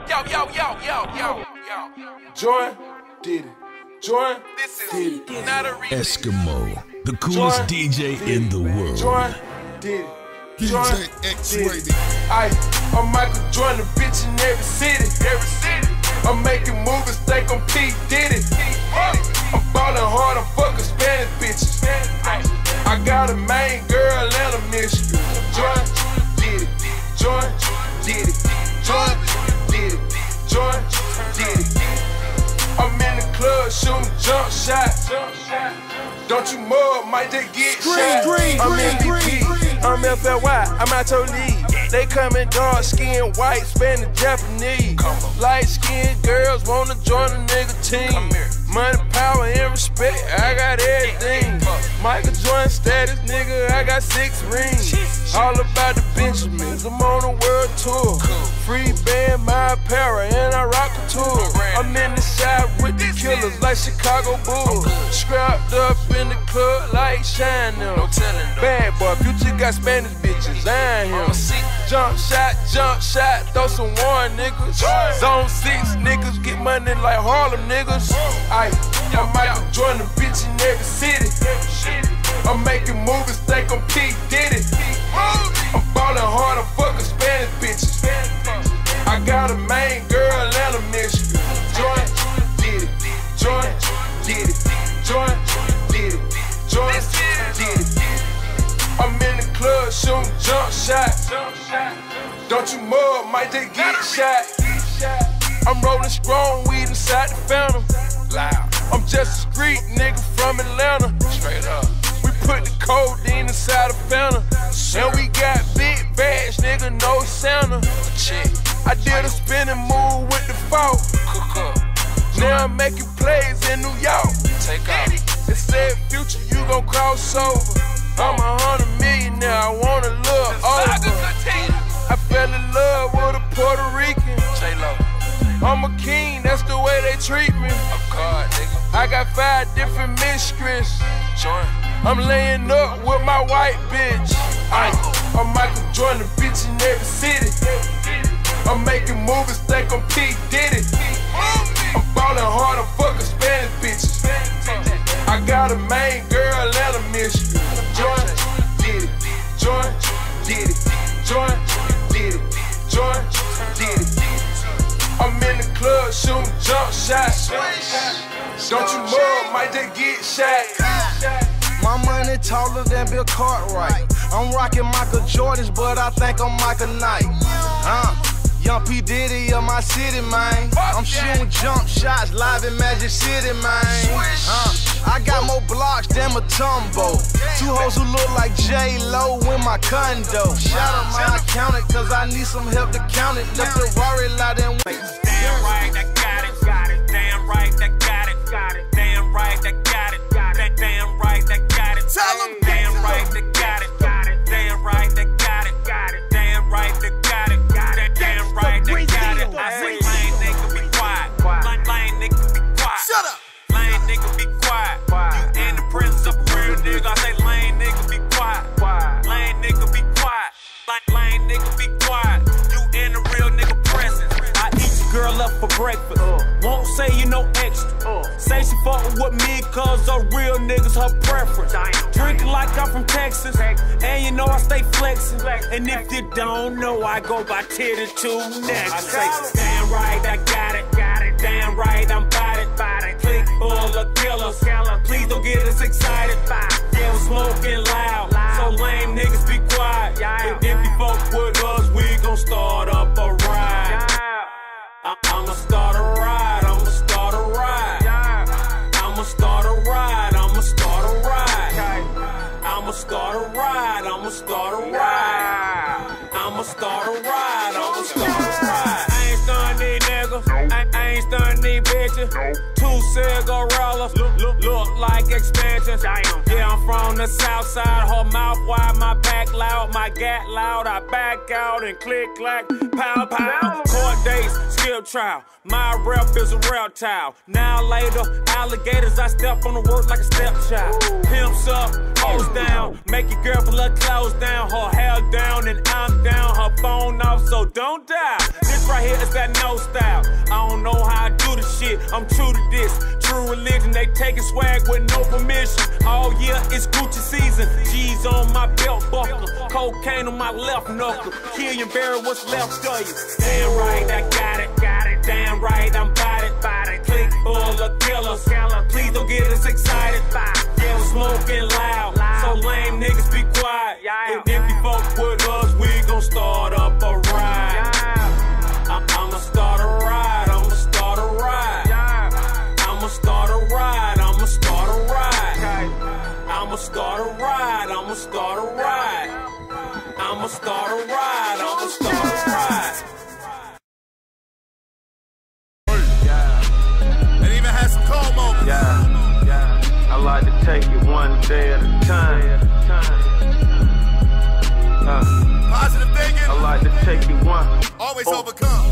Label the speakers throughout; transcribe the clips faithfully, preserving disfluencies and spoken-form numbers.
Speaker 1: Yo, yo, yo, yo, yo, yo.
Speaker 2: Join, did it. Join,
Speaker 1: This is
Speaker 2: did it.
Speaker 1: not a remix.
Speaker 3: Eskimo, the coolest
Speaker 2: Join,
Speaker 3: D J
Speaker 2: did
Speaker 3: in
Speaker 2: it.
Speaker 3: the world.
Speaker 2: Join, did it.
Speaker 4: D
Speaker 2: Join,
Speaker 4: J X-rated.
Speaker 2: did it. Aye, I'm Michael Jordan, bitch in every city. Every city. I'm making movies, think I'm P. Diddy. I'm ballin' hard, I'm fucking Spanish bitches. I got a main girl and a mission. Join, did it. Join, did it. Join, did it. Join, did it. I'm in the club shooting jump shots. Don't you mug, might just get shot.
Speaker 4: green,
Speaker 2: I'm
Speaker 4: green,
Speaker 2: M V P,
Speaker 4: green,
Speaker 2: I'm F L Y, I'm out your league. They coming dark skin, white, Spanish, Japanese. Light skinned girls wanna join a nigga team. Money, power, and respect, I got everything. Michael Jordan status, nigga, I got six rings. All about the Benjamins, I'm on a world tour. Free band, my apparel, and I rock a tour. I'm in the shop with the killers like Chicago Bulls. Scrapped up in the club like Shine them. Bad boy, Future got Spanish bitches, I ain't him. Jump shot, jump shot, throw some one niggas. Zone six niggas get money like Harlem niggas. Aye, I'm Michael Jordan, bitch in every city. I'm making movies, think I'm P. Diddy. I'm ballin' hard, I'm fucking Spanish bitches. I got a main girl and a mission. Join, did it. Join, did it. Join, did it. Join, did it. I'm in the club shooting jump shots. Don't you mug, might just get shot. I'm rolling strong weed inside the Phantom.
Speaker 1: Loud.
Speaker 2: I'm just a street nigga from Atlanta.
Speaker 1: Straight up.
Speaker 2: We put the codeine inside the Phantom. And we got big bags, nigga, no Santa.
Speaker 1: Chick.
Speaker 2: I did a spinning move with the fault.
Speaker 1: Cook up.
Speaker 2: Now I'm making plays in New York.
Speaker 1: Take off.
Speaker 2: It said, Future, you gon' cross over. I'm a hundred million now, I wanna look over. I fell in love with a Puerto Rican.
Speaker 1: J-Lo.
Speaker 2: I'm a king, that's the way they treat me.
Speaker 1: Of God, nigga.
Speaker 2: I got five different mistresses.
Speaker 1: Join.
Speaker 2: I'm laying up with my white bitch. Aye, I'm Michael Jordan, bitch in every city. I'm making movies, think I'm P. Diddy. I'm ballin' hard, I'm fucking Spanish bitches. I got a main girl and a mission. Join, did it. Join, did it. Join, did it. Join, did it. I'm in the club shooting jump shots. Don't you mug, might just get shot.
Speaker 5: My money taller than Bill Cartwright. I'm rocking Michael Jordans, but I think I'm Michael Knight. Uh, Young P. Diddy of my city, man. I'm shooting jump shots live in Magic City, man. Uh, I got more blocks than Matumbo. Two hoes who look like J-Lo in my condo. Shout out my accountant, cause I need some help to count it. Left the Rari lot and wait.
Speaker 6: Damn right, I got it, got it. Damn right, I got it, got it. Damn right, I got it, got it. Damn right, I got it.
Speaker 4: Tell 'em,
Speaker 6: damn right, I got it, got it. Damn right, I got it, got it. Damn right, I got it, got it. Damn right, I got it. I say lame nigga be quiet, lame, lame nigga be quiet.
Speaker 4: Shut up.
Speaker 6: Lame nigga be quiet. You in the presence of a real nigga. I say lame nigga be quiet. Lame nigga be quiet. Lame, lame nigga be quiet. You in the real nigga presence. I eat your girl up for breakfast. Won't say you no extra. Say she fuckin' with me cause a real nigga's her preference. Drinking like I'm from Texas. And you know I stay flexing. And if you don't know, I go by titty two next. I say, damn right, I got it. Damn right, I'm bout it. Click full of killers. Please don't get us excited. Yeah, we're smoking loud. So lame niggas be quiet. If you fuck with us, we gon' start up a ride. I'ma start a ride. I'ma start a ride. I'ma start a ride. I'ma start a ride. I'ma start a ride. I'ma start a ride. I'ma start a ride. I'ma start a ride. I ain't stunning these niggas. I, I ain't stunning these bitches. Two cigarillas look, look, look like expansions. Yeah, I'm from the south side. Her mouth wide, my back loud, my gat loud. I back out and click clack, pow pow. Court dates. jail trial. My rep is a reptile. Now later, alligators, I step on the work like a stepchild. Pimps up, hoes down, make your girl pull her clothes down, her hair down, and I'm down, her phone off, so don't die. This right here is that no style. I don't know how I do the shit, I'm true to this. True religion, they taking swag with no permission. All year, it's Gucci season. G's on my belt buckle, cocaine on my left knuckle. Killian Barry, what's left of you? Damn right, I got it, got it. Damn right, I'm bout it, bout it. Click full of killers. Please don't get us excited. Yeah, we're smoking loud, so lame niggas be quiet. And if you fuck with us, we gon' start up a ride. I I'ma start a ride, I'ma start a ride. I'ma start a ride, I'ma start a ride. I'ma start a ride, I'ma start a ride. I'ma start a ride, I'ma start a ride.
Speaker 4: And even had some calm moments.
Speaker 5: Yeah, yeah. I like to take it one day at a time. Uh,
Speaker 4: Positive thinking.
Speaker 5: I like to take it one.
Speaker 4: Always
Speaker 5: Oh.
Speaker 4: overcome.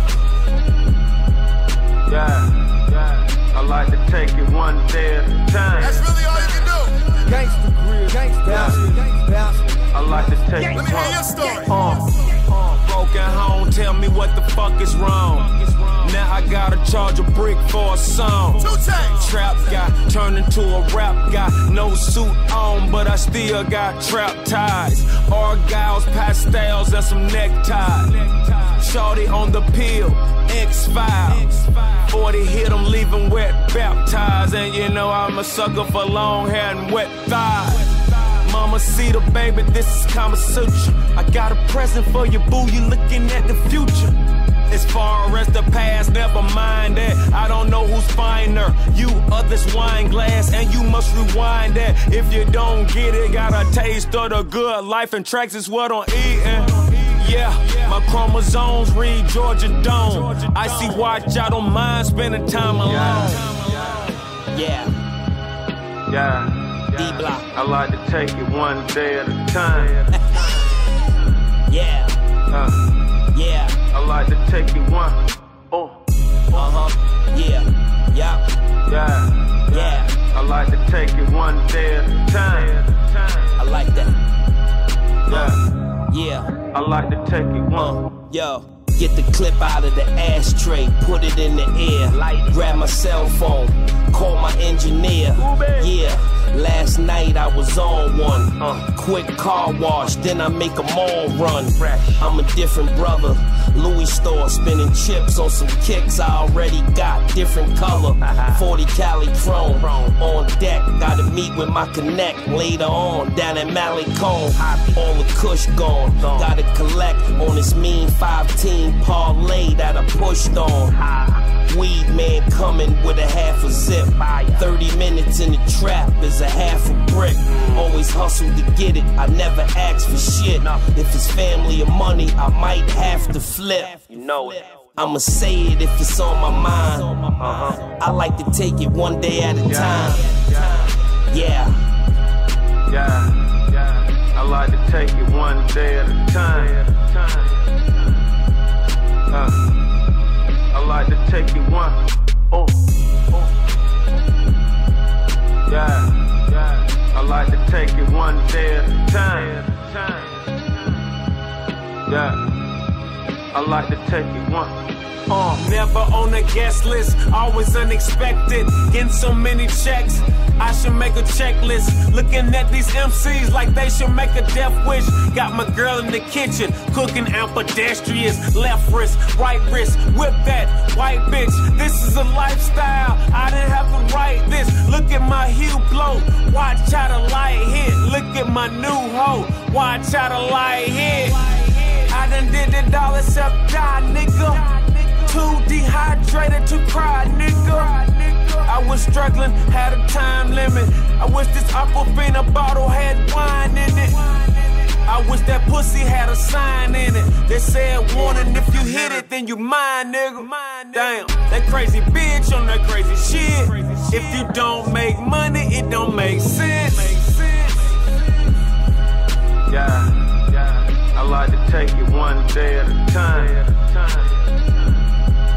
Speaker 5: Yeah, yeah. I like to take it one day at a time.
Speaker 4: That's really all you can do.
Speaker 7: Gangsta grill, gangsta bounce, gangsta bounce.
Speaker 5: I like to take it
Speaker 4: Let me hear
Speaker 5: one.
Speaker 4: your story.
Speaker 6: Uh, broken home, tell me what the fuck is wrong. Now I gotta charge a brick for a song.
Speaker 4: Two chains.
Speaker 6: Trap guy turned into a rap guy. No suit on, but I still got trap ties. Argyles, pastels, and some neckties. Shorty on the pill, X-Files. forty hit him, leave him wet, baptized. And you know I'm a sucker for long hair and wet thighs. Mama see the baby, this is Kama Sutra. I got a present for you, boo, you looking at the future. As far as the past, never mind that. I don't know who's finer, you or this wine glass, and you must rewind that. If you don't get it, got a taste of the good life, and tracks is what I'm eating. Yeah, my chromosomes read Georgia Dome. I see watch, I don't mind spending time alone. Yeah,
Speaker 5: Yeah,
Speaker 6: D-Block.
Speaker 5: I like to take it one day at a time.
Speaker 6: Yeah,
Speaker 5: Uh,
Speaker 6: yeah,
Speaker 5: I like to take it one. Oh,
Speaker 6: uh-huh, yeah, yeah,
Speaker 5: yeah,
Speaker 6: yeah.
Speaker 5: I like to take it one day at a time.
Speaker 6: I like that.
Speaker 5: Yeah,
Speaker 6: Yeah,
Speaker 5: I like to take it one.
Speaker 6: uh, yo. Get the clip out of the ashtray, put it in the air. Grab my cell phone, call my engineer. Yeah, last night I was on one. Uh, quick car wash, then I make them all run. I'm a different brother. Louis store, spinning chips on some kicks I already got. Different color, forty Cali chrome. On deck, gotta meet with my connect later on. Down at Malecone, all the kush gone. Gotta collect on this mean five-team parlay that I pushed on. Weed man coming with a half a zip. thirty minutes in the trap is a half a brick. Always hustle to get it, I never ask for shit. If it's family or money, I might have to flip. You know it. I'ma say it if it's on my mind. Uh-huh. I like to take it one day at a time. Yeah.
Speaker 5: Yeah, yeah, I like to take it one day at a time. Uh, I like to take it one. Oh, oh. Yeah, yeah, I like to take it one day at a time. Yeah, I like to take it one.
Speaker 6: Uh, never on a guest list, always unexpected. Getting so many checks, I should make a checklist. Looking at these M Cs like they should make a death wish. Got my girl in the kitchen, cooking ambidextrous. Left wrist, right wrist, whip that white bitch. This is a lifestyle, I didn't have to write this. Look at my hue blow, watch how the light hit. Look at my new hoe, watch how the light hit. I done did it all except die, nigga. Too dehydrated to cry, nigga. I was struggling, had a time limit. I wish this Aquafina bottle had wine in it. I wish that pussy had a sign in it that said warning, if you hit it, then you mine, nigga. Damn, that crazy bitch on that crazy shit. If you don't make money, it don't make sense.
Speaker 5: Yeah, yeah, I like to take it one day at a time.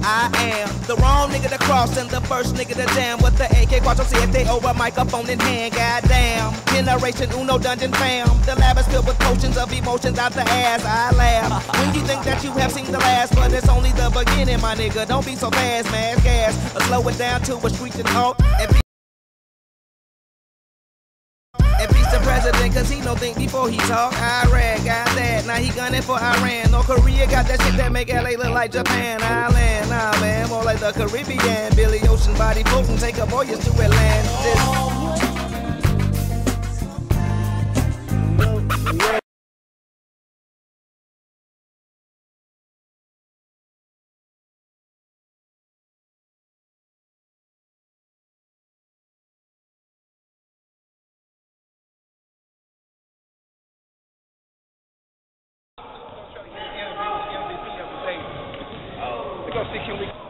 Speaker 8: I am the wrong nigga to cross and the first nigga to jam with the A K Quattro Siete over microphone in hand. Goddamn, Generation Uno Dungeon fam. The lab is filled with potions of emotions out the ass. I laugh when you think that you have seen the last, but it's only the beginning, my nigga. Don't be so fast, man. Gas, or slow it down to a screeching halt. And be And peace to president, cause he don't think before he talk. Iraq got that, now he gunning for Iran. North Korea got that shit that make L A look like Japan. Island, nah man, more like the Caribbean. Billy Ocean body floating, take a voyage to Atlantis.
Speaker 5: See, can we just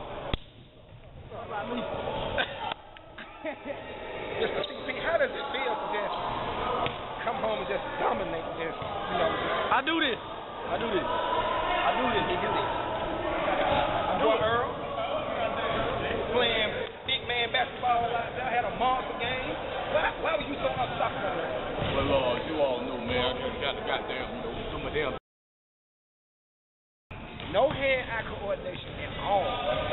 Speaker 5: to see, see how does it feel to just come home and just dominate this, you know? I do this. I do this. I do this. You do this. I do it, Earl. Playing big man basketball out there. I had a monster game. Why, why were you so unstoppable?
Speaker 9: Well, uh, you all know, man, I just got the goddamn, you know, some of them.
Speaker 5: No hand-eye coordination at all.